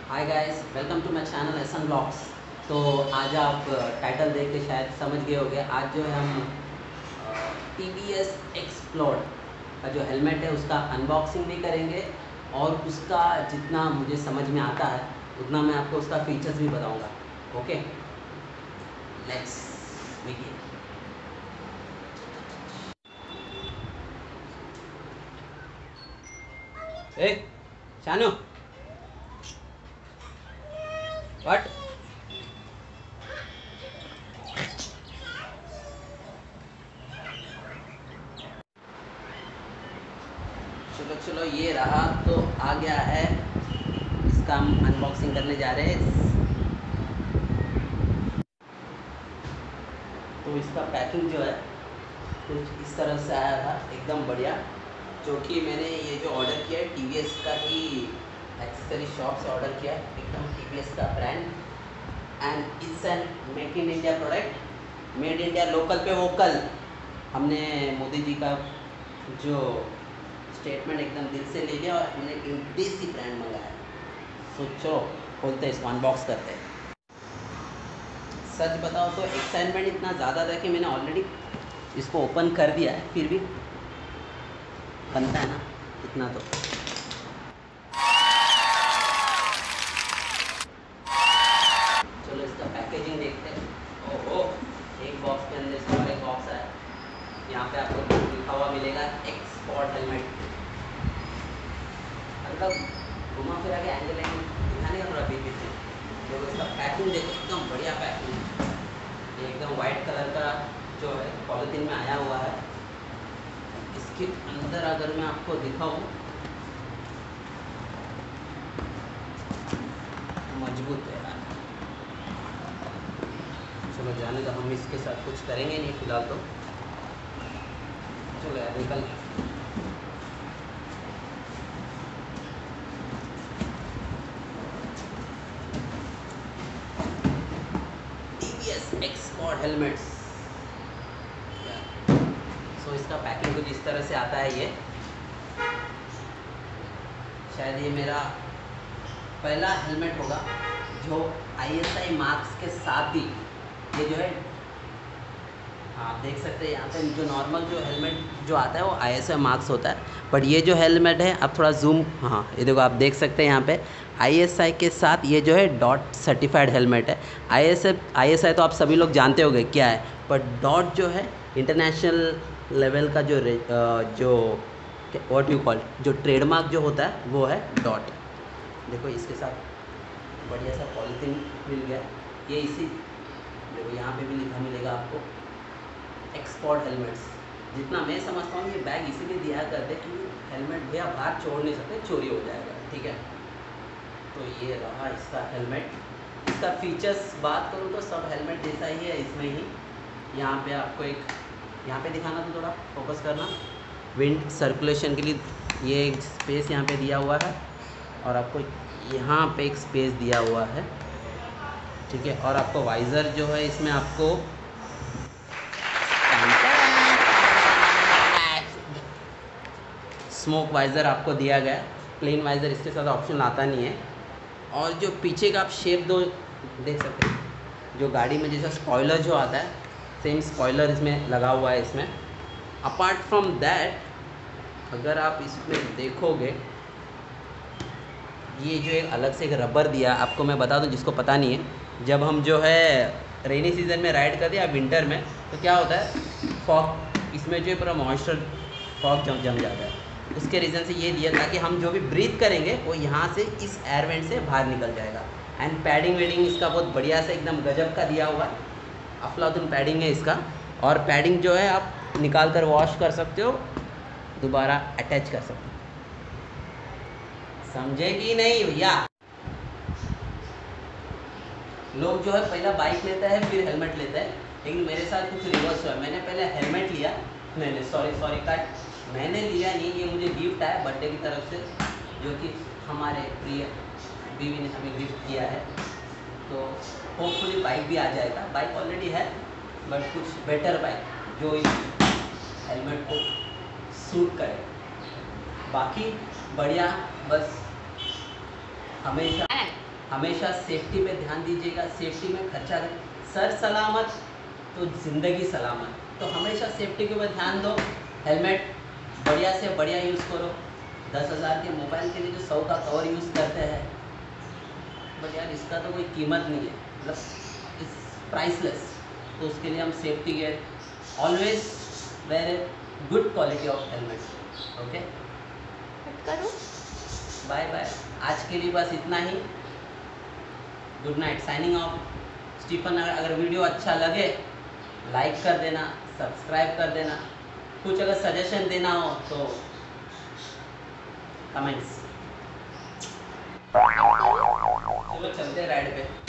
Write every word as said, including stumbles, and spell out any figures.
Hi guys, welcome to my channel एसन blogs. तो आज आप टाइटल देख के शायद समझ गए होंगे। आज जो है हम टी वी एस एक्सप्लोर का जो हेलमेट है उसका अनबॉक्सिंग भी करेंगे और उसका जितना मुझे समझ में आता है उतना मैं आपको उसका फीचर्स भी बताऊंगा। Okay, let's begin. ए शानू, व्हाट? चलो चलो, ये रहा। तो आ गया है, इसका हम अनबॉक्सिंग करने जा रहे हैं। तो इसका पैकिंग जो है कुछ इस तरह से आया था, एकदम बढ़िया। जो कि मैंने ये जो ऑर्डर किया है टी वी एस का ही एक्सेसरी शॉप से ऑर्डर किया है, एकदम टी वी एस का brand. And it's an make in India product, made India local पे वोकल। हमने मोदी जी का जो स्टेटमेंट एकदम दिल से ले लिया और हमने एक देसी ब्रांड मंगाया। सो चलो खोलते हैं, इसको अनबॉक्स करते हैं। सच बताओ तो एक्साइटमेंट इतना ज़्यादा था कि मैंने ऑलरेडी इसको ओपन कर दिया है, फिर भी बनता है ना इतना तो। चलो इसका पैकेजिंग देखते हैं। ओहो, एक बॉक्स के अंदर इसका और एक बॉक्स है। यहाँ पे आपको लिखा हुआ मिलेगा एक्सपोर्ट हेलमेट। मतलब घुमा फिरा के एंगल एंगल दिखाने का थोड़ा बीच से। देखो इसका पैकिंग, देखो एकदम बढ़िया पैकिंग। ये एकदम वाइट कलर का जो है पॉलिथीन में आया हुआ है। इसके अंदर अगर मैं आपको दिखाऊं, मजबूत है यार। चलो जाने दो, हम इसके साथ कुछ करेंगे नहीं फिलहाल तो। चलो यार निकल। T V S export helmets. So इसका पैकिंग कुछ इस तरह से आता है। ये शायद ये मेरा पहला हेलमेट होगा जो आई एस आई मार्क्स के साथ ही, ये जो है आप देख सकते हैं यहाँ पे जो नॉर्मल जो हेलमेट जो आता है वो आई एस आई मार्क्स होता है, बट ये जो हेलमेट है आप थोड़ा जूम, हाँ ये देखो आप देख सकते हैं यहाँ पे आई एस आई के साथ ये जो है डॉट सर्टिफाइड हेलमेट है। I S I I S I तो आप सभी लोग जानते होंगे क्या है, बट डॉट जो है इंटरनेशनल लेवल का जो रे- अ, जो व्हाट यू कॉल जो ट्रेडमार्क जो होता है वो है डॉट। देखो इसके साथ बढ़िया सा पॉलिथीन मिल गया। ये इसी देखो यहाँ पे भी लिखा मिलेगा आपको एक्सपोर्ट हेलमेट्स। जितना मैं समझता हूँ ये बैग इसीलिए दिया करते कि हेलमेट भी आप बाहर छोड़ नहीं सकते, चोरी हो जाएगा। ठीक है, तो ये रहा इसका हेलमेट। इसका फीचर्स बात करूँ तो सब हेलमेट जैसा ही है। इसमें ही यहाँ पे आपको एक, यहाँ पे दिखाना तो थोड़ा फोकस करना, विंड सर्कुलेशन के लिए ये एक स्पेस यहाँ पे दिया हुआ है और आपको यहाँ पे एक स्पेस दिया हुआ है। ठीक है, और आपको वाइज़र जो है इसमें आपको स्मोक वाइज़र आपको दिया गया। प्लेन वाइज़र इसके साथ ऑप्शन आता नहीं है। और जो पीछे का आप शेप दो देख सकते हैं, जो गाड़ी में जैसा स्पॉइलर जो आता है सेम स्पॉइलर इसमें लगा हुआ है इसमें। अपार्ट फ्रॉम दैट अगर आप इसमें देखोगे, ये जो एक अलग से एक रबर दिया आपको, मैं बता दूं जिसको पता नहीं है, जब हम जो है रेनी सीज़न में राइड करते हैं या विंटर में तो क्या होता है, फॉग इसमें जो है पूरा मॉइस्चर फॉग जम जम जाता है। उसके रीज़न से ये दिया ताकि हम जो भी ब्रीथ करेंगे वो यहाँ से इस एयर वेंट से बाहर निकल जाएगा। एंड पैडिंग वेडिंग इसका बहुत बढ़िया से एकदम गजब का दिया हुआ है। अफलातून पैडिंग है इसका। और पैडिंग जो है आप निकाल कर वॉश कर सकते हो, दोबारा अटैच कर सकते हो। समझे कि नहीं भैया? लोग जो है पहला बाइक लेता है फिर हेलमेट लेता है, लेकिन मेरे साथ कुछ रिवर्स हुआ। मैंने पहले हेलमेट लिया, नहीं नहीं सॉरी सॉरी कट, मैंने लिया नहीं, ये मुझे गिफ्ट आया बर्थडे की तरफ से, जो कि हमारे प्रिय बीवी ने हमें गिफ्ट किया है। तो होपफुली बाइक भी आ जाएगा। बाइक ऑलरेडी है बट कुछ बेटर बाइक जो इस हेलमेट को सूट करे। बाकी बढ़िया, बस हमेशा हमेशा सेफ्टी पे ध्यान दीजिएगा, सेफ्टी में खर्चा करें। सर सलामत तो ज़िंदगी सलामत, तो हमेशा सेफ्टी के ऊपर ध्यान दो। हेलमेट बढ़िया से बढ़िया यूज़ करो। दस हज़ार के मोबाइल के लिए जो सौ का कवर यूज़ करते हैं, बट यार इसका तो कोई कीमत नहीं है, मतलब इस प्राइसलेस। तो उसके लिए हम safety gear always wear a good quality of helmet. Okay, cut करूँ? बाय बाय, आज के लिए बस इतना ही। Good night, signing off Stephen. अगर अगर वीडियो अच्छा लगे लाइक कर देना, सब्सक्राइब कर देना। कुछ अगर सजेशन देना हो तो कमेंट्स। चलो चलते राइड पे।